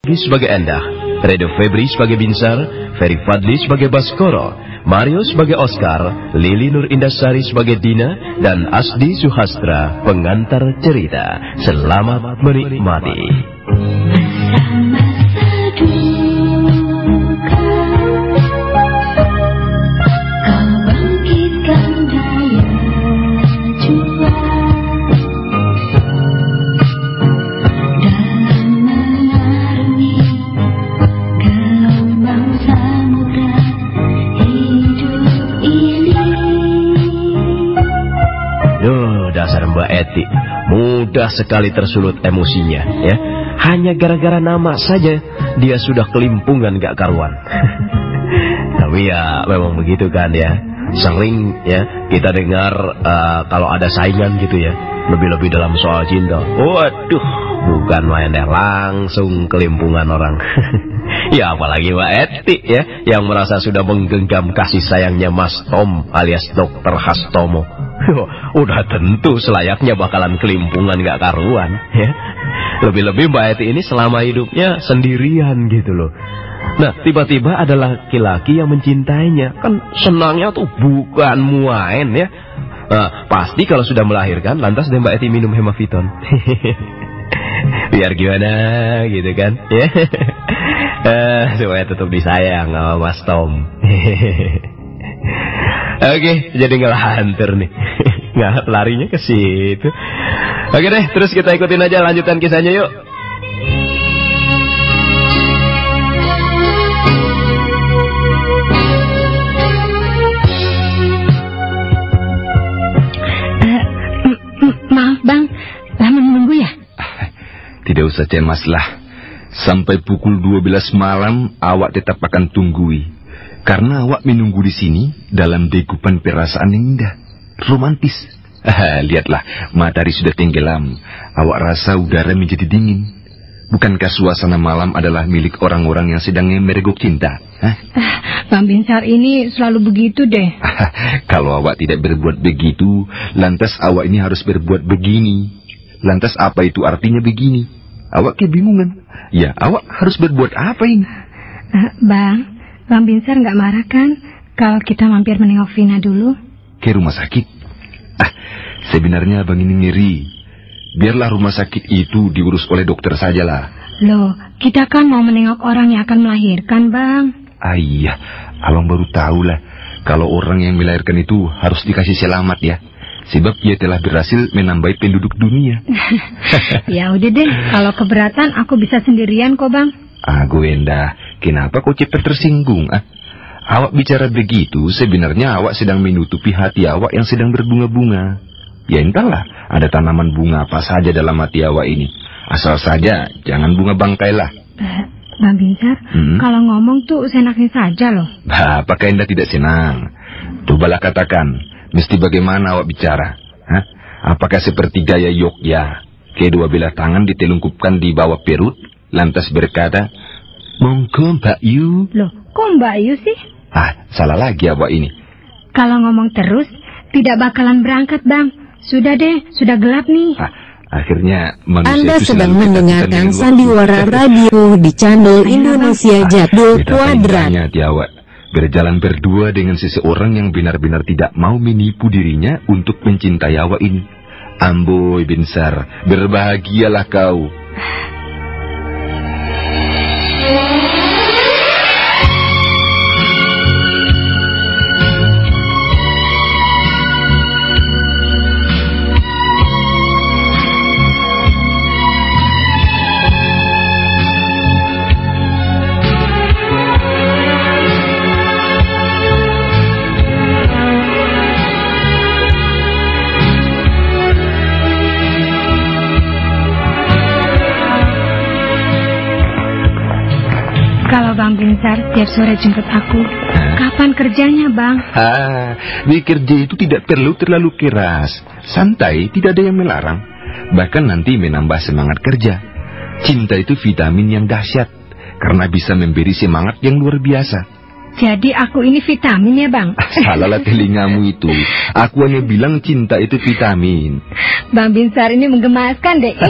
Sebagai Endah, Redo Febri sebagai Binsar, Ferry Fadli sebagai Baskoro, Mario sebagai Oscar, Lili Nur Indasari sebagai Dina, dan Asdi Suhastra pengantar cerita. Selamat menikmati. Dasar Mbak Eti, mudah sekali tersulut emosinya, ya. Hanya gara-gara nama saja dia sudah kelimpungan gak karuan. Tapi ya memang begitu kan ya. Sering ya kita dengar kalau ada saingan gitu ya, lebih-lebih dalam soal cinta. Waduh, bukan main deh, langsung kelimpungan orang. Ya apalagi Mbak Eti ya, yang merasa sudah menggenggam kasih sayangnya Mas Tom alias Dr. Hastomo. Udah tentu selayaknya bakalan kelimpungan gak karuan ya. Lebih-lebih Mbak Eti ini selama hidupnya sendirian gitu loh. Nah tiba-tiba ada laki-laki yang mencintainya. Kan senangnya tuh bukan main ya. Nah, pasti kalau sudah melahirkan lantas deh Mbak Eti minum hemaviton. Biar gimana gitu kan ya. Supaya tetap disayang sama Mas Tom. Oke, jadi ngelantur nih. Nggak, larinya ke situ. Oke deh, terus kita ikutin aja lanjutan kisahnya yuk. Maaf bang, lama menunggu ya? Tidak usah cemaslah. Sampai pukul 12 malam awak tetap akan tunggui. Karena awak menunggu di sini dalam degupan perasaan yang indah, romantis. Lihatlah, matahari sudah tenggelam. Awak rasa udara menjadi dingin. Bukankah suasana malam adalah milik orang-orang yang sedang mereguk cinta? Bang Binsar ini selalu begitu deh. Kalau awak tidak berbuat begitu, lantas awak ini harus berbuat begini. Lantas apa itu artinya begini? Awak kebingungan. Ya, awak harus berbuat apa ini? Bang Binsar nggak marah kan kalau kita mampir menengok Vina dulu? Ke rumah sakit? Sebenarnya abang ini ngeri. Biarlah rumah sakit itu diurus oleh dokter sajalah. Loh, kita kan mau menengok orang yang akan melahirkan, Bang. Iya, abang baru tahu lah. Kalau orang yang melahirkan itu harus dikasih selamat ya. Sebab ia telah berhasil menambah penduduk dunia. Ya udah deh, kalau keberatan aku bisa sendirian kok, Bang. Gwenda, kenapa kau cepat tersinggung? Awak bicara begitu, sebenarnya awak sedang menutupi hati awak yang sedang berbunga-bunga. Ya entahlah, ada tanaman bunga apa saja dalam hati awak ini. Asal saja, jangan bunga bangkai lah. Bang Binsar, kalau ngomong tuh senangnya saja loh. Apakah Anda tidak senang? Cobalah katakan, mesti bagaimana awak bicara? Apakah seperti gaya Yogya? Kedua belah tangan ditelungkupkan di bawah perut, lantas berkata, "Monggo Mbak Yu." Loh, kok Mbak Yu sih? Salah lagi awak ini. Kalau ngomong terus, tidak bakalan berangkat, Bang. Sudah deh, sudah gelap nih. Akhirnya manusia Anda itu sedang mendengarkan Sandiwara Radio di channel Indonesia Jadul Kuadrat. Awak berjalan berdua dengan seseorang yang benar-benar tidak mau menipu dirinya untuk mencintai awak ini. Amboy Binsar, berbahagialah kau. Kalau Bang Binsar tiap sore jemput aku, kapan kerjanya, Bang? Bekerja itu tidak perlu terlalu keras. Santai, tidak ada yang melarang. Bahkan nanti menambah semangat kerja. Cinta itu vitamin yang dahsyat, karena bisa memberi semangat yang luar biasa. Jadi aku ini vitamin ya, Bang? Salahlah telingamu itu. Aku hanya bilang cinta itu vitamin. Bang Binsar ini menggemaskan deh.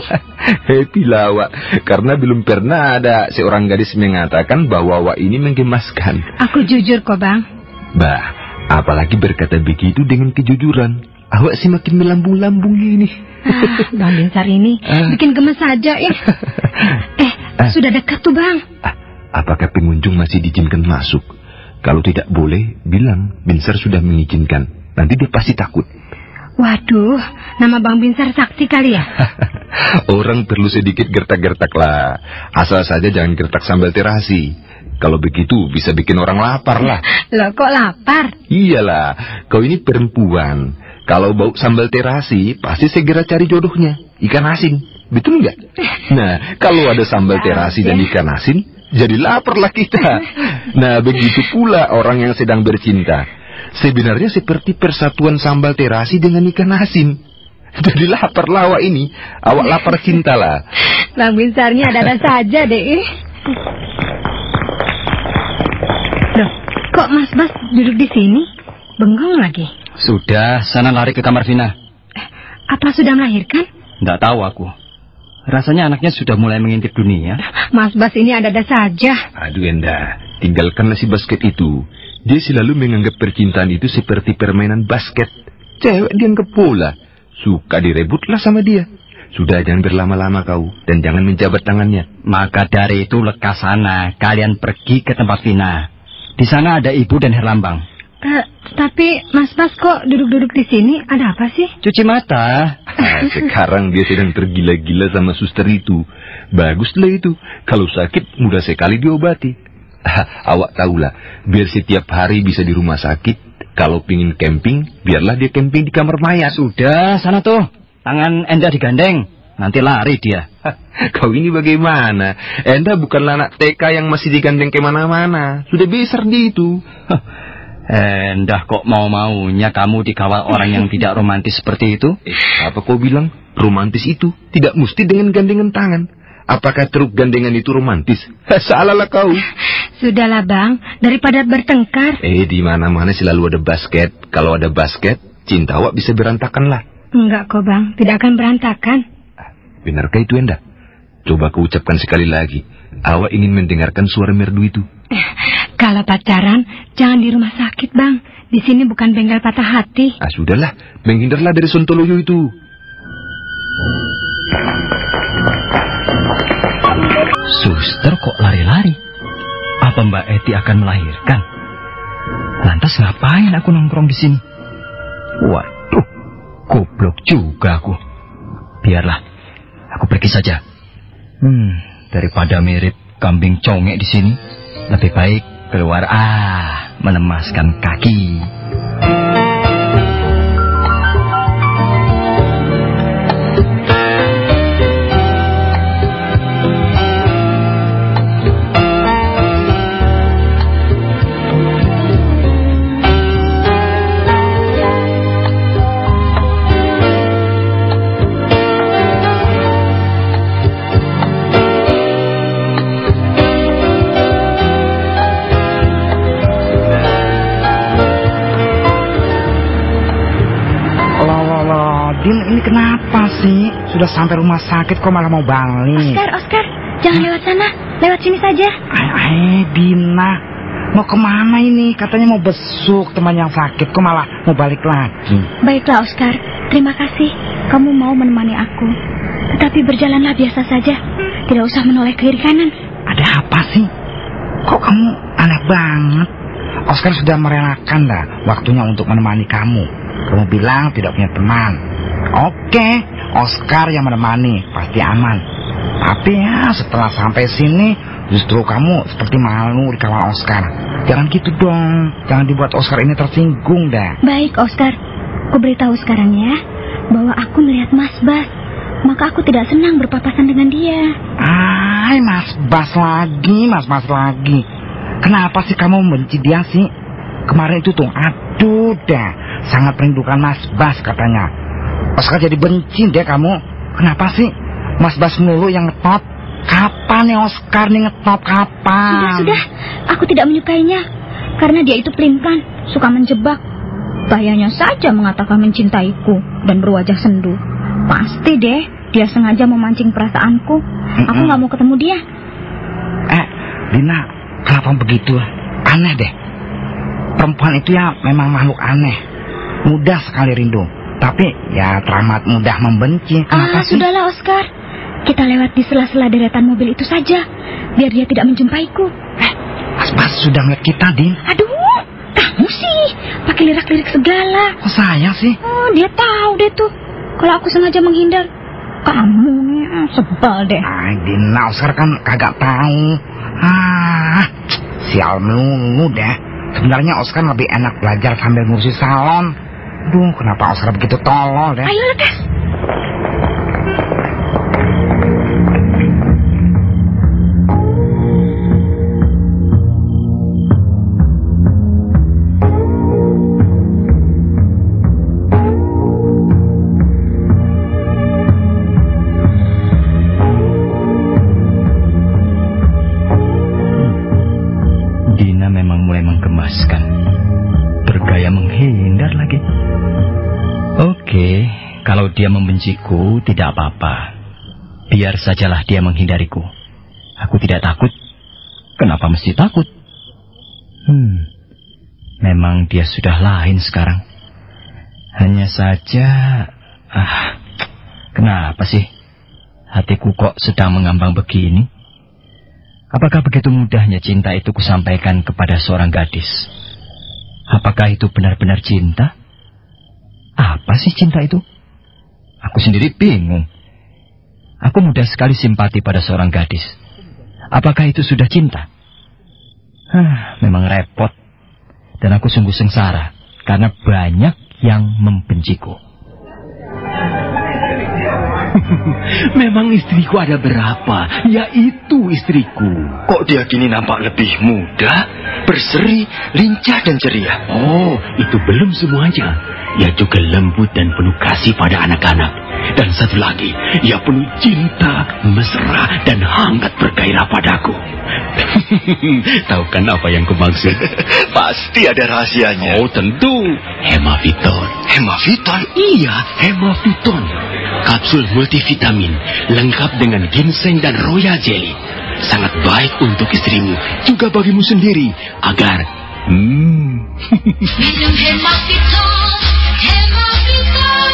Happy lah Wak, karena belum pernah ada seorang gadis mengatakan bahwa Wak ini menggemaskan. Aku jujur kok, Bang. Bah, apalagi berkata begitu dengan kejujuran. Awak sih makin melambung-lambung ini. Bang Binsar ini bikin gemes saja ya. Sudah dekat tuh, Bang. Apakah pengunjung masih diizinkan masuk? Kalau tidak boleh, bilang Binsar sudah mengizinkan. Nanti dia pasti takut. Waduh, nama Bang Binsar saksi kali ya? Orang perlu sedikit gertak-gertak lah. Asal saja jangan gertak sambal terasi. Kalau begitu bisa bikin orang lapar lah. Loh, kok lapar? Iyalah, kau ini perempuan. Kalau bau sambal terasi, pasti segera cari jodohnya. Ikan asin, betul nggak? Nah, kalau ada sambal terasi dan ikan asin, jadi laparlah kita. Nah, begitu pula orang yang sedang bercinta. Sebenarnya seperti persatuan sambal terasi dengan ikan asin. Jadi lapar lah awak ini. Awak lapar cinta lah. Bang Binsarnya ada-ada saja deh. Loh, kok Mas Bas duduk di sini? Bengong lagi. Sudah, sana lari ke kamar Vina. Apa sudah melahirkan? Nggak tahu aku. Rasanya anaknya sudah mulai mengintip dunia. Mas Bas ini ada-ada saja. Aduh Enda, tinggalkanlah si basket itu. Dia selalu menganggap percintaan itu seperti permainan basket. Cewek dianggap bola. Suka direbutlah sama dia. Sudah, jangan berlama-lama kau. Dan jangan menjabat tangannya. Maka dari itu lekas sana. Kalian pergi ke tempat Vina. Di sana ada Ibu dan Herlambang. Tapi Mas Bas kok duduk-duduk di sini? Ada apa sih? Cuci mata. Sekarang dia sedang tergila-gila sama suster itu. Baguslah itu. Kalau sakit mudah sekali diobati. Awak tahulah, biar setiap hari bisa di rumah sakit. Kalau pingin camping, biarlah dia camping di kamar mayat. Sudah, sana tuh. Tangan Enda digandeng. Nanti lari dia. Kau ini bagaimana? Enda bukanlah anak TK yang masih digandeng kemana-mana. Sudah besar dia itu. Enda kok mau-maunya kamu dikawal orang yang tidak romantis seperti itu? Apa kau bilang? Romantis itu tidak mesti dengan gandengan tangan. Apakah truk gandengan itu romantis? Salahlah kau. Sudahlah Bang, daripada bertengkar. Di mana-mana selalu ada basket. Kalau ada basket, cinta awak bisa berantakan lah. Enggak kok Bang, tidak akan berantakan. Benarkah itu Enda? Coba kau ucapkan sekali lagi. Awak ingin mendengarkan suara merdu itu. Kalau pacaran, jangan di rumah sakit Bang. Di sini bukan bengkel patah hati. Sudahlah, menghindarlah dari Sontoloyo itu. Suster kok lari-lari? Apa Mbak Eti akan melahirkan? Lantas ngapain aku nongkrong di sini? Waduh, goblok juga aku. Biarlah, aku pergi saja. Daripada mirip kambing congek di sini, lebih baik keluar menemaskan kaki. Ini kenapa sih? Sudah sampai rumah sakit kok malah mau balik? Oscar, jangan lewat sana. Lewat sini saja. Dina, mau kemana ini? Katanya mau besuk teman yang sakit, kok malah mau balik lagi? Baiklah Oscar, terima kasih. Kamu mau menemani aku. Tetapi berjalanlah biasa saja. Tidak usah menoleh ke kiri kanan. Ada apa sih? Kok kamu aneh banget? Oscar sudah merelakan dah waktunya untuk menemani kamu. Kamu bilang tidak punya teman. Oke, Oscar yang menemani, pasti aman. Tapi ya setelah sampai sini, justru kamu seperti malu dikawal Oscar. Jangan gitu dong, jangan dibuat Oscar ini tersinggung dah. Baik Oscar, aku beritahu sekarang ya, bahwa aku melihat Mas Bas. Maka aku tidak senang berpapasan dengan dia. Mas Bas lagi. Kenapa sih kamu membenci dia sih? Kemarin itu tuh, aduh dah, sangat merindukan Mas Bas katanya. Oscar jadi benci deh kamu. Kenapa sih? Mas Bas mulu yang ngetop. Kapan nih Oscar nih ngetop, kapan? Sudah, aku tidak menyukainya. Karena dia itu pelin-pelan, suka menjebak. Gayanya saja mengatakan mencintaiku dan berwajah sendu. Pasti deh, Dia sengaja memancing perasaanku. Aku nggak mau ketemu dia. Dina, kenapa begitu? Aneh deh. Perempuan itu ya memang makhluk aneh. Mudah sekali rindu. Tapi ya teramat mudah membenci. Kenapa sih? Sudahlah Oscar. Kita lewat di sela-sela deretan mobil itu saja. Biar dia tidak menjumpaiku. Mas sudah ngeliat kita, Din. Aduh, kamu sih pakai lirak-lirik segala. Kok saya sih? Oh, dia tahu deh tuh. Kalau aku sengaja menghindar. Kamu nih sebal deh. Dina, Oscar kan kagak tahu. Sial melulu deh. Sebenarnya Oscar lebih enak belajar sambil ngurusi salon. Duh, kenapa Oscar begitu tolol deh? Ayo lekas. Bergaya menghindar lagi. Oke, kalau dia membenciku tidak apa-apa. Biar sajalah dia menghindariku. Aku tidak takut. Kenapa mesti takut? Memang dia sudah lain sekarang. Hanya saja, kenapa sih hatiku kok sedang mengambang begini? Apakah begitu mudahnya cinta itu kusampaikan kepada seorang gadis? Apakah itu benar-benar cinta? Apa sih cinta itu? Aku sendiri bingung. Aku mudah sekali simpati pada seorang gadis. Apakah itu sudah cinta? Memang repot. Dan aku sungguh sengsara karena banyak yang membenciku. Memang istriku ada berapa? Yaitu istriku. Kok dia kini nampak lebih muda, berseri, lincah dan ceria? Oh, itu belum semuanya. Ia juga lembut dan penuh kasih pada anak-anak. Dan satu lagi, ia penuh cinta, mesra, dan hangat bergairah padaku. Tahu kan apa yang kumaksud? Pasti ada rahasianya. Oh, tentu. Hemaviton. Hemaviton? Iya, hemaviton. Kapsul multivitamin, lengkap dengan ginseng dan royal jelly. Sangat baik untuk istrimu, juga bagimu sendiri, agar... Minum hemaviton, hemaviton.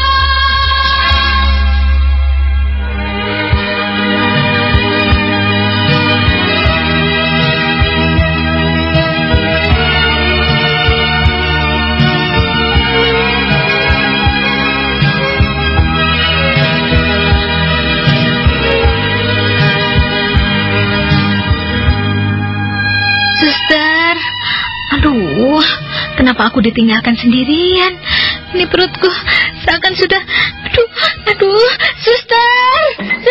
Suster, aduh, kenapa aku ditinggalkan sendirian? Ini perutku seakan sudah, aduh, suster,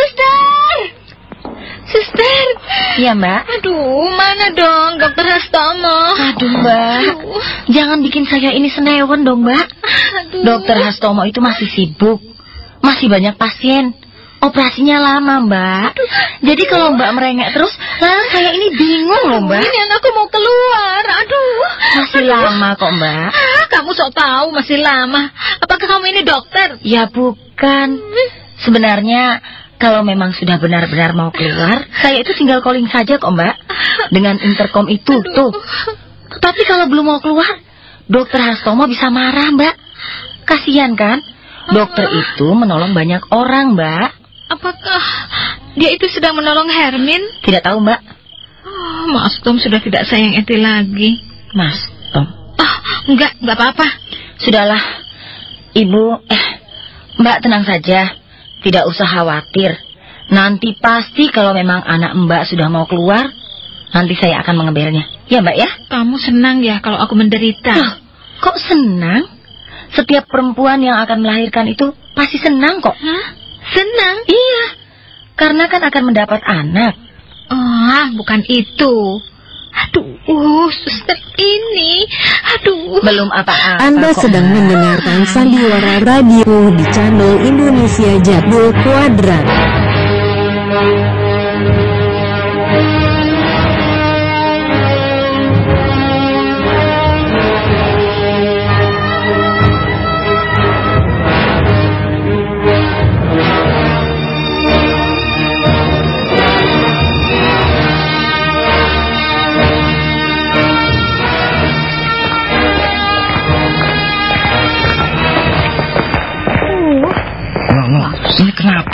Iya, Mbak. aduh, mana dong Dokter Hastomo? Aduh, Mbak. Jangan bikin saya ini senewan dong, Mbak. Aduh. Dokter Hastomo itu masih sibuk. Masih banyak pasien. Operasinya lama, Mbak. Jadi kalau Mbak merengek terus, saya ini bingung loh, Mbak. Ini anakku mau keluar, aduh. Masih lama kok, Mbak. Kamu sok tahu masih lama. Apakah kamu ini dokter? Ya bukan. Sebenarnya kalau memang sudah benar-benar mau keluar, saya itu tinggal calling saja kok, Mbak. Dengan intercom itu, tuh. Tapi kalau belum mau keluar, Dokter Hastomo bisa marah, Mbak. Kasihan kan? Dokter itu menolong banyak orang, Mbak. Apakah dia itu sedang menolong Hermin? Tidak tahu, Mbak. Oh, Mas Tom sudah tidak sayang Eti lagi. Mas Tom. Oh, enggak apa-apa. Sudahlah, Ibu, Mbak tenang saja. Tidak usah khawatir. Nanti pasti kalau memang anak Mbak sudah mau keluar, nanti saya akan mengambilnya. Ya, Mbak ya? Kamu senang ya kalau aku menderita? Loh, kok senang? Setiap perempuan yang akan melahirkan itu pasti senang kok. Hah? Senang? Iya, karena kan akan mendapat anak. Oh, bukan itu. Aduh, suster ini. Aduh. Belum apa-apa. Anda kok, sedang Mbak. mendengarkan Sandiwara Radio di channel Indonesia Jadul Kuadrat.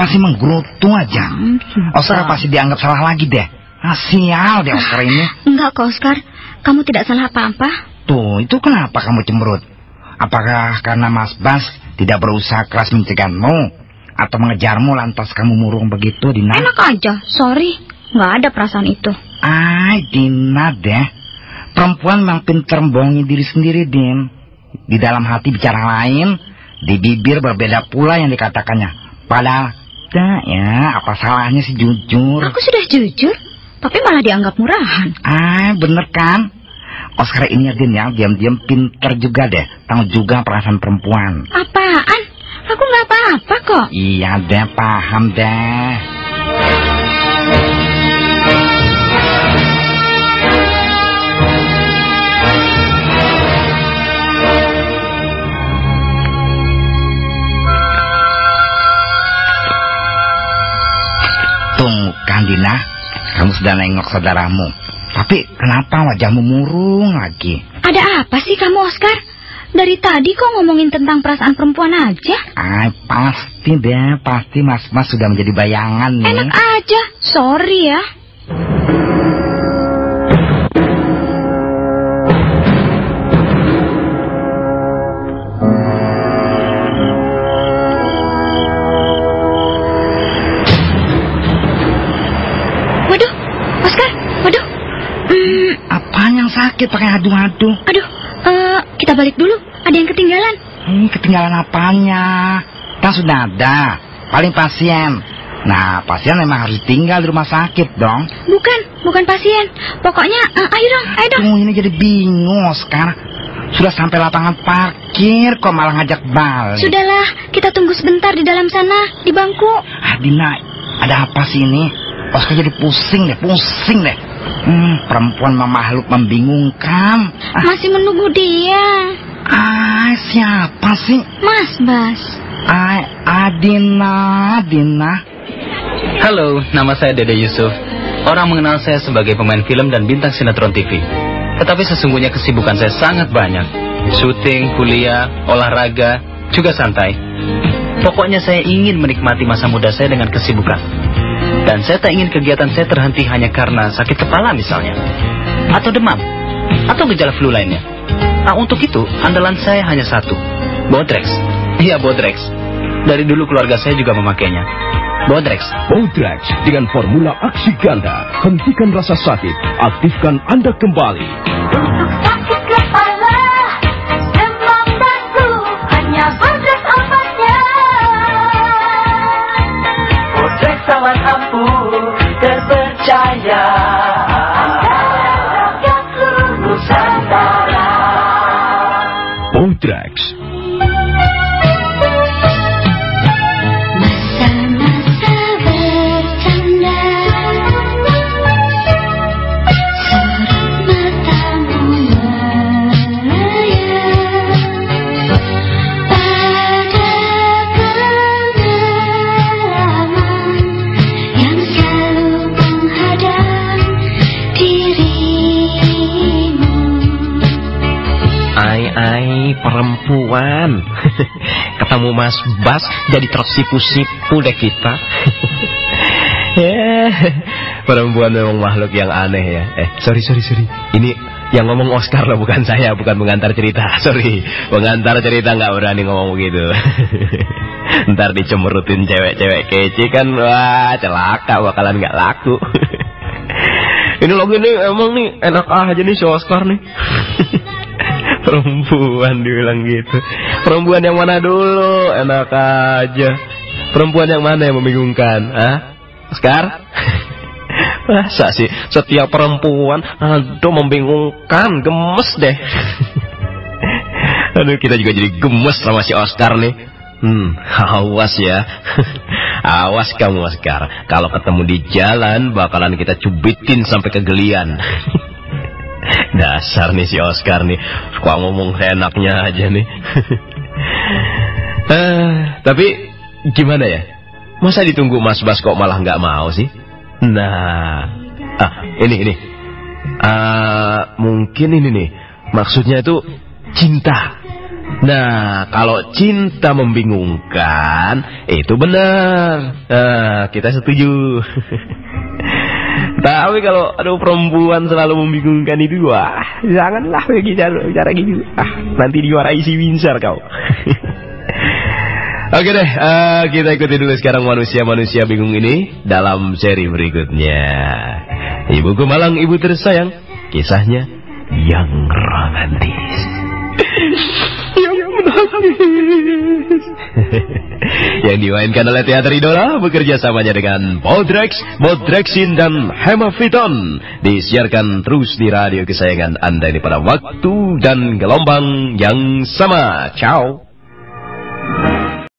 masih menggerutu aja. Oscar pasti dianggap salah lagi deh. Sial deh Oscar ini. Enggak kok Oscar, kamu tidak salah apa-apa. Tuh, itu kenapa kamu cemberut? Apakah karena Mas Bas tidak berusaha keras mencegahmu atau mengejarmu lantas kamu murung begitu, Dina? Enak aja, sorry. Nggak ada perasaan itu. Dina deh. Perempuan memang pinter membohongi diri sendiri, Din. Di dalam hati bicara lain, di bibir berbeda pula yang dikatakannya. Padahal, ya, apa salahnya sih jujur? Aku sudah jujur, tapi malah dianggap murahan. Bener kan? Oscar ini ya, Din, ya, diam-diam pinter juga deh. Tahu juga perasaan perempuan. Apaan? Aku nggak apa-apa kok. Iya deh, paham deh. Dina, kamu sudah nengok saudaramu. Tapi kenapa wajahmu murung lagi? Ada apa sih kamu, Oscar? Dari tadi kok ngomongin tentang perasaan perempuan aja? Pasti deh, pasti Mas sudah menjadi bayangan nih. Enak aja, sorry ya. Sakit pakai adu-adu. Aduh, kita balik dulu. Ada yang ketinggalan. Ketinggalan apanya? Kan sudah ada. Paling pasien. Nah, pasien memang harus tinggal di rumah sakit dong. Bukan pasien. Pokoknya, ayo dong. Ini jadi bingung sekarang. Sudah sampai lapangan parkir, kok malah ngajak balik. Sudahlah, kita tunggu sebentar di dalam sana, di bangku. Dina, ada apa sih ini? Oscar jadi pusing deh. Perempuan makhluk membingungkan. Masih menunggu dia. Siapa sih? Mas Bas. Dina. Halo, nama saya Dede Yusuf. Orang mengenal saya sebagai pemain film dan bintang sinetron TV. Tetapi sesungguhnya kesibukan saya sangat banyak. Syuting, kuliah, olahraga, juga santai. Pokoknya saya ingin menikmati masa muda saya dengan kesibukan. Dan saya tak ingin kegiatan saya terhenti hanya karena sakit kepala misalnya, atau demam, atau gejala flu lainnya. Untuk itu, andalan saya hanya satu, Bodrex. Iya, Bodrex. Dari dulu keluarga saya juga memakainya. Bodrex dengan formula aksi ganda. Hentikan rasa sakit, aktifkan Anda kembali. Untuk sakit kepala, demam dan flu, hanya Bodrex obatnya. Bodrex aman ampuh, terpercaya. Rakyat seluruh Nusantara. Bodrex. Perempuan ketemu Mas Bas jadi tersipu-sipu deh kita. Perempuan memang makhluk yang aneh ya. Sorry. Ini yang ngomong Oscar loh, bukan saya, bukan pengantar cerita. Sorry, pengantar cerita nggak berani ngomong begitu. Ntar dicemerutin cewek-cewek kece kan, wah celaka, bakalan nggak laku. Ini loh gini, emang nih enak aja nih si Oscar nih. Perempuan dibilang gitu. Perempuan yang mana dulu? Enak aja. Perempuan yang mana yang membingungkan? Oscar? Masa sih setiap perempuan aduh membingungkan, gemes deh. Aduh, kita juga jadi gemes sama si Oscar nih. Awas ya. Awas kamu Oscar. Kalau ketemu di jalan bakalan kita cubitin sampai kegelian. Dasar nih si Oscar nih, suka ngomong enaknya aja nih. Tapi gimana ya? Masa ditunggu Mas Bas kok malah nggak mau sih? Nah, ini. Mungkin ini nih, maksudnya itu cinta. Nah, kalau cinta membingungkan, itu benar. Nah, kita setuju. Tapi kalau perempuan selalu membingungkan itu, wah, janganlah cara gitu. Nanti diwarai si Winsar kau. Oke deh, kita ikuti dulu sekarang manusia-manusia bingung ini dalam seri berikutnya. Ibuku Malang, ibu tersayang, kisahnya yang romantis. Yang dimainkan oleh Teater Idola bekerja samanya dengan Bodrex, Bodrexin dan Hemaviton. Disiarkan terus di radio kesayangan Anda ini pada waktu dan gelombang yang sama. Ciao.